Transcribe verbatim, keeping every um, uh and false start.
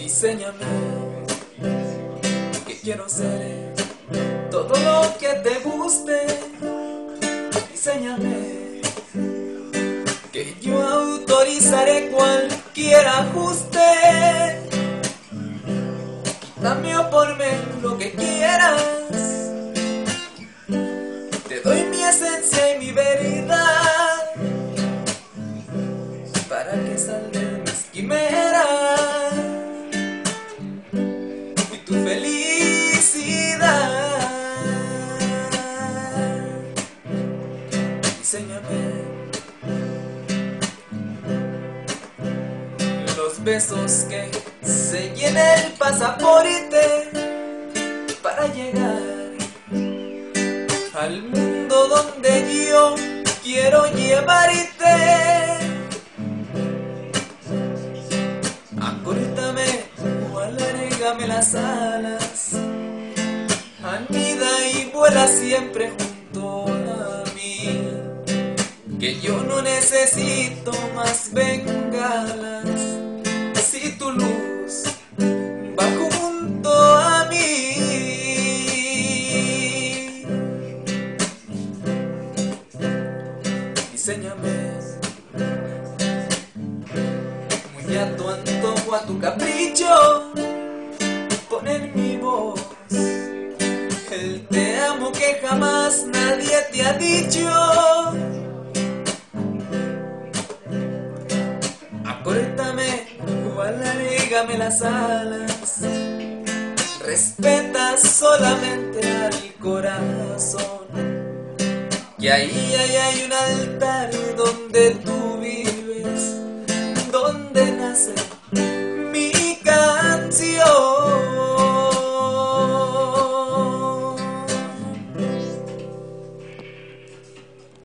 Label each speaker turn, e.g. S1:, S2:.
S1: Diséñame, que quiero ser todo lo que te guste. Diséñame, que yo autorizaré cualquier ajuste. Quítame o ponme lo que quieras. Te doy mi esencia y mi veridad para que salgan mis quimeras y tu felicidad. Diséñame los besos que sellen el pasaporte para llegar al mundo donde yo quiero llevarte. Acórtame o alárgame las alas, anida y vuela siempre junto a mí, que yo no necesito más bengalas si tu luz va junto a mí. Diséñame muy a tu antojo, a tu capricho, pon en mi voz el te amo que jamás nadie te ha dicho. Acórtame o alárgame las alas, respeta solamente al corazón, que ahí, ahí hay un altar donde tú